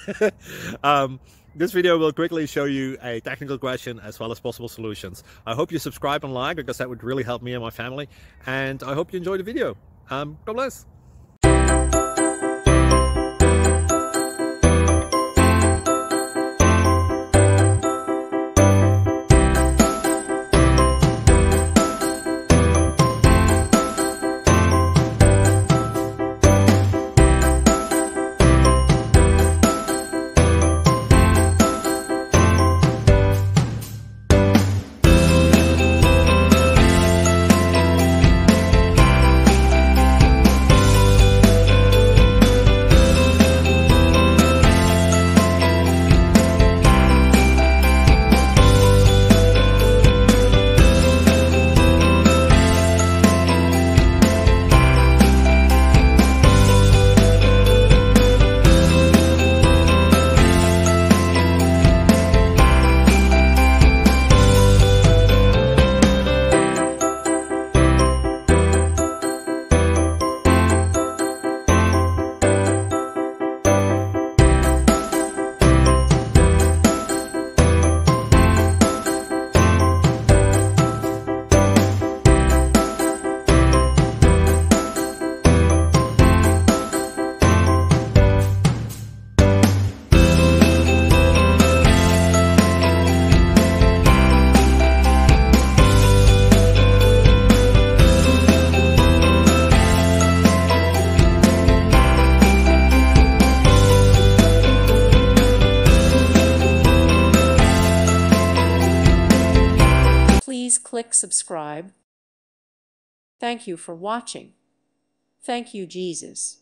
This video will quickly show you a technical question as well as possible solutions. I hope you subscribe and like, because that would really help me and my family. And I hope you enjoy the video. God bless. Please click subscribe. Thank you for watching. Thank you, Jesus.